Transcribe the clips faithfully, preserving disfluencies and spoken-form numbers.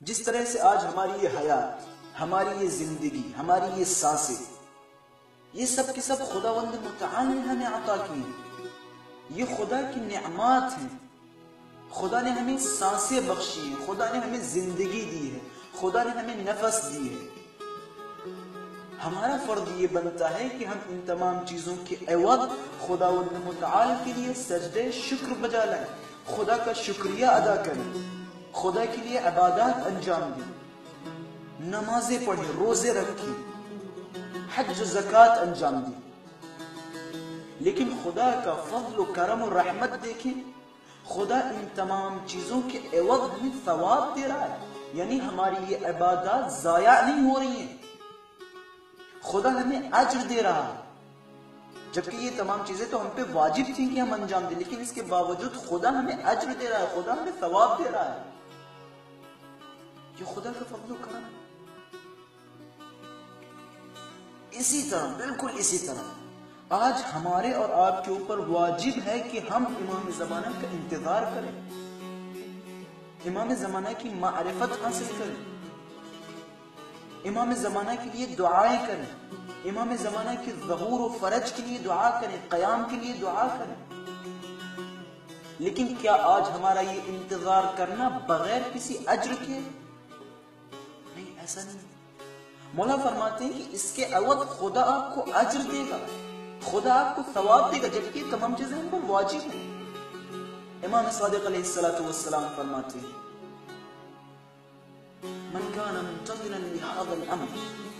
جس طرح سے آج ہماری یہ حیات، ہماری یہ زندگی، ہماری یہ سانسیں، یہ سب کے سب خداوند متعال نے ہمیں عطا کی ہیں. یہ خدا کی نعمات ہیں. خدا نے ہمیں سانسیں بخشی ہیں، خدا نے ہمیں زندگی دی ہے، خدا نے ہمیں نفس دی ہے. ہمارا فرض یہ بنتا ہے کہ ہم ان تمام چیزوں کے عوض خداوند متعال کے لیے سجدے شکر بجا لائیں، خدا کا شکریہ ادا کریں، خدا کے لیے عبادات انجام دیں، نمازیں پڑھیں، روزے رکھیں، حج و زکوٰۃ انجام دیں. لیکن خدا کا فضل و کرم و رحمت دیکھیں، خدا ان تمام چیزوں کے عوض ہمیں ثواب دے رہا ہے. یعنی ہماری یہ عبادات ضائع نہیں ہو رہی ہیں، خدا ہمیں اجر دے رہا ہے. جبکہ یہ تمام چیزیں تو ہم پہ واجب تھیں کہ ہم انجام دیں، لیکن اس کے باوجود خدا ہمیں اجر دے رہا ہے، خدا ہمیں ثواب دے رہا ہے. یہ خدا کا فضل و کرم ہے. اسی طرح، بالکل اسی طرح آج ہمارے اور آپ کے اوپر واجب ہے کہ ہم امام زمانہ کا انتظار کریں، امام زمانہ کی معرفت حاصل کریں، امام زمانہ کے لیے دعائیں کریں، امام زمانہ کے ظہور و فرج کے لیے دعا کریں، قیام کے لیے دعا کریں. لیکن کیا آج ہمارا یہ انتظار کرنا بغیر کسی اجر کے؟ نہیں، ایسا نہیں. مولا فرماتے ہیں کہ اس کے عوض خدا آپ کو اجر دے گا، خدا آپ کو ثواب دے گا، جبکہ تمام چیزیں ہم پر واجب ہیں. امام صادق علیہ الصلوۃ والسلام فرماتے ہیں من کان منتظرا لهذا الامر،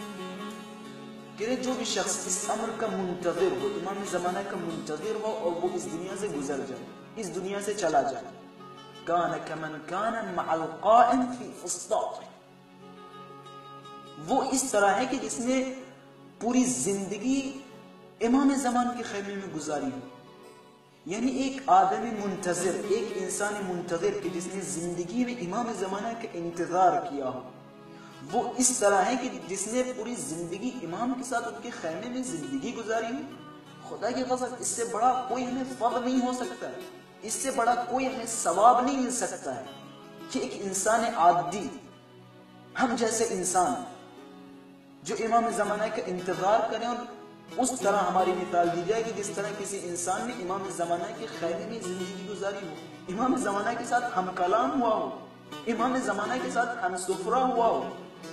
کہ جو بھی شخص اس امر کا منتظر ہو، امام زمانہ کا منتظر ہو اور وہ اس دنیا سے گزر جائے، اس دنیا سے چلا جائے، کان کمن کان مع القائم فی فسطاط، وہ اس طرح ہے کہ جس نے پوری زندگی امام زمان کے خیمے میں گزاری ہو. یعنی ایک آدمی منتظر، ایک انسان منتظر کہ جس نے زندگی میں امام زمانہ کا انتظار کیا ہو، وہ اس طرح ہے کہ جس نے پوری زندگی امام کے ساتھ ان کے خیمے میں زندگی گزاری ہو. خدا کی قسم، اس سے بڑا کوئی ہمیں فضل نہیں ہو سکتا ہے، اس سے بڑا کوئی ہمیں ثواب نہیں مل سکتا ہے کہ ایک انسان عادی، ہم جیسے انسان جو امام زمانہ کا انتظار کریں، اور اس طرح ہماری مثال دی جائے کہ جس طرح کسی انسان نے امام زمانہ کے خیمے میں زندگی گزاری ہو، امام زمانہ کے ساتھ ہم کلام ہوا ہو، امام زمانہ کے ساتھ ہم سفرہ ہوا ہو.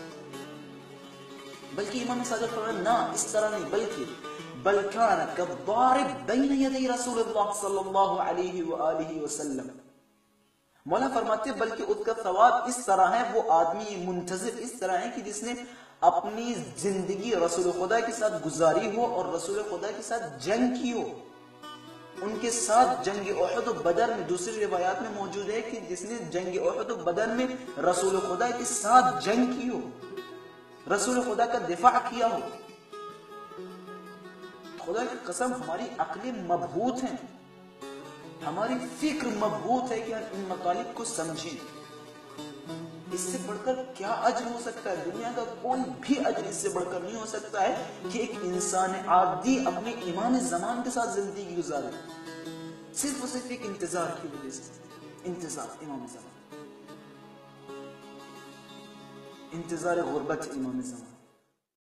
بلکہ امام صادق فرماتے ہیں نہ، اس طرح نہیں، بلکہ بل کان کالضارب بین یدی رسول اللہ صلی اللہ علیہ وآلہ وسلم. مولا فرماتے ہیں بلکہ اس کا ثواب اس طرح ہے، وہ آدمی منتظر اس طرح ہے کہ جس نے اپنی زندگی رسول خدا کے ساتھ گزاری ہو اور رسول خدا کے ساتھ جنگ کی ہو. ان کے ساتھ جنگ احد و بدر میں، دوسری روایات میں موجود ہے کہ جس نے جنگ احد و بدر میں رسول خدا کے ساتھ جنگ کی ہو، رسول خدا کا دفاع کیا ہو. خدا کی قسم، ہماری عقلیں مبہوت ہیں، ہماری فکر مبہوت ہے کہ ہم ان مطالب کو سمجھیں. اس سے بڑھ کر کیا اجر ہو سکتا ہے؟ دنیا کا کوئی بھی اجر اس سے بڑھ کر نہیں ہو سکتا ہے کہ ایک انسان عادی اپنے امام زمان کے ساتھ زندگی گزارے، صرف اور صرف ایک انتظار کی وجہ سے. انتظار امام زمان، انتظار غربت امام زمان.